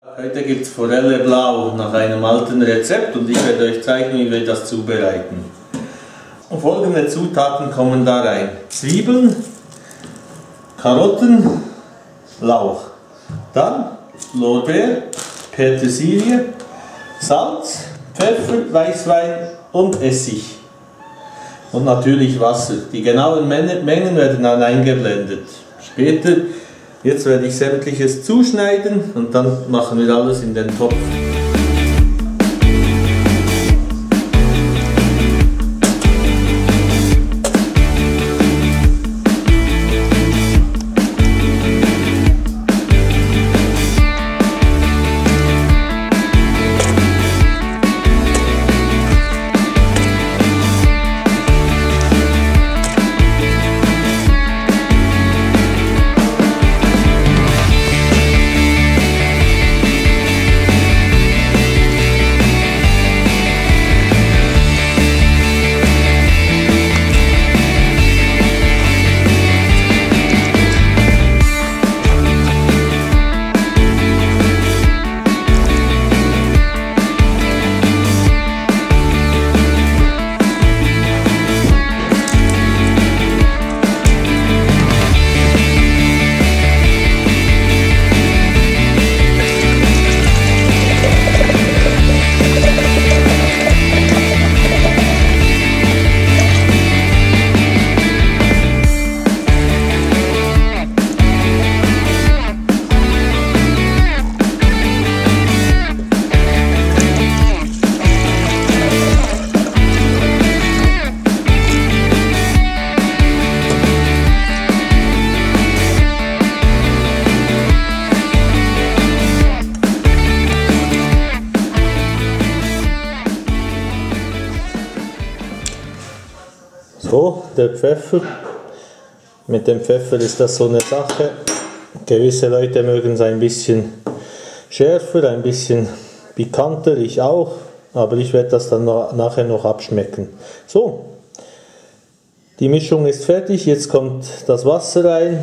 Heute gibt es Forelle blau nach einem alten Rezept und ich werde euch zeigen, wie wir das zubereiten. Folgende Zutaten kommen da rein: Zwiebeln, Karotten, Lauch, dann Lorbeer, Petersilie, Salz, Pfeffer, Weißwein und Essig. Und natürlich Wasser. Die genauen Mengen werden dann eingeblendet. Später, jetzt werde ich sämtliches zuschneiden und dann machen wir alles in den Topf. So, der Pfeffer. Mit dem Pfeffer ist das so eine Sache. Gewisse Leute mögen es ein bisschen schärfer, ein bisschen pikanter, ich auch. Aber ich werde das dann nachher noch abschmecken. So, die Mischung ist fertig. Jetzt kommt das Wasser rein.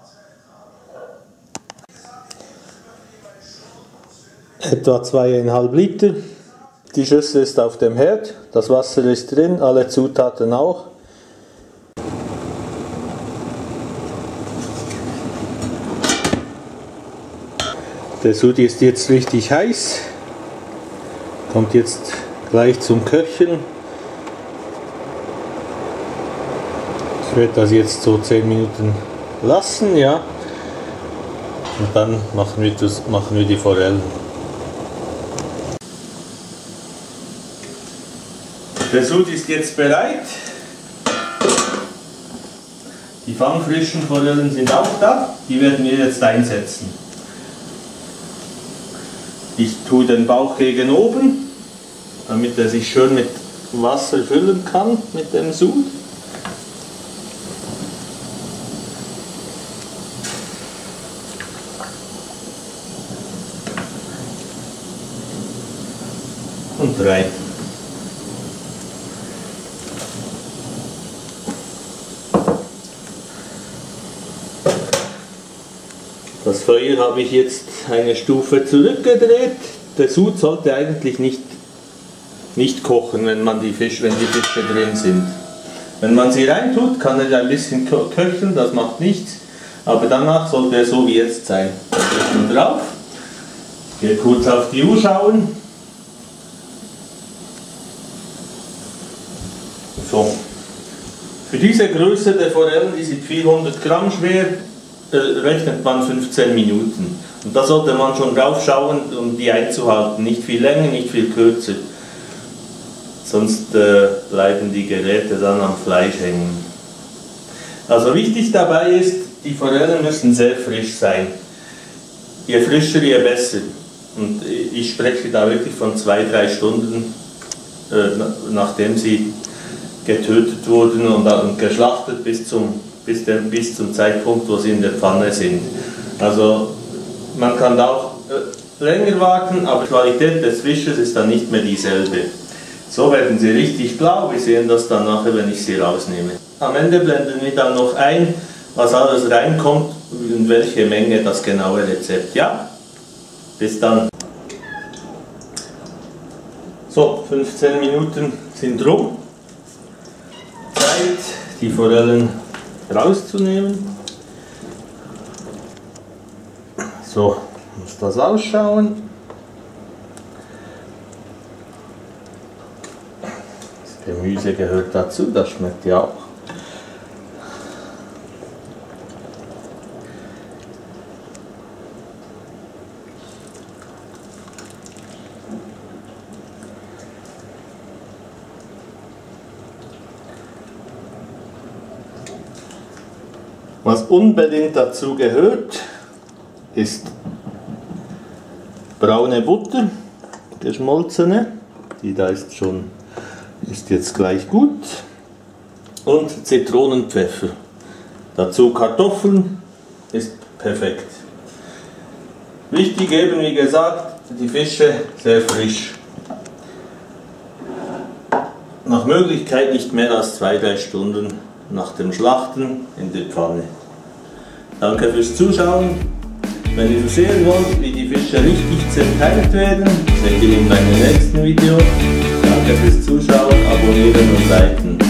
Etwa 2,5 Liter. Die Schüssel ist auf dem Herd. Das Wasser ist drin, alle Zutaten auch. Der Sud ist jetzt richtig heiß, kommt jetzt gleich zum Köcheln. Ich werde das jetzt so 10 Minuten lassen, ja. Und dann machen wir die Forellen. Der Sud ist jetzt bereit. Die fangfrischen Forellen sind auch da, die werden wir jetzt einsetzen. Ich tue den Bauch gegen oben, damit er sich schön mit Wasser füllen kann, mit dem Sud. Und rein. Das Feuer habe ich jetzt eine Stufe zurückgedreht. Der Sud sollte eigentlich nicht kochen, wenn die Fische drin sind. Wenn man sie reintut, kann er ein bisschen köcheln, das macht nichts. Aber danach sollte er so wie jetzt sein. Ich drauf, gehe kurz auf die Uhr schauen. So. Für diese Größe der Forellen, die sind 400 Gramm schwer, rechnet man 15 Minuten. Und da sollte man schon drauf schauen, um die einzuhalten. Nicht viel länger, nicht viel kürzer. Sonst bleiben die Geräte dann am Fleisch hängen. Also wichtig dabei ist, die Forellen müssen sehr frisch sein. Je frischer, je besser. Und ich spreche da wirklich von 2-3 Stunden, nachdem sie getötet wurden und geschlachtet bis zum Zeitpunkt, wo sie in der Pfanne sind. Also man kann da auch länger warten, aber die Qualität des Fisches ist dann nicht mehr dieselbe. So werden sie richtig blau, wir sehen das dann nachher, wenn ich sie rausnehme. Am Ende blenden wir dann noch ein, was alles reinkommt und welche Menge, das genaue Rezept. Ja? Bis dann. So, 15 Minuten sind rum. Zeit, die Forellen rauszunehmen. So muss das ausschauen. Das Gemüse gehört dazu, das schmeckt ja auch. Was unbedingt dazu gehört, ist braune Butter, geschmolzene, die da ist jetzt gleich gut, und Zitronenpfeffer. Dazu Kartoffeln, ist perfekt. Wichtig eben, wie gesagt, die Fische sehr frisch. Nach Möglichkeit nicht mehr als 2-3 Stunden nach dem Schlachten in der Pfanne. Danke fürs Zuschauen. Wenn ihr sehen wollt, wie die Fische richtig zerteilt werden, seht ihr in meinem nächsten Video. Danke fürs Zuschauen, abonnieren und liken.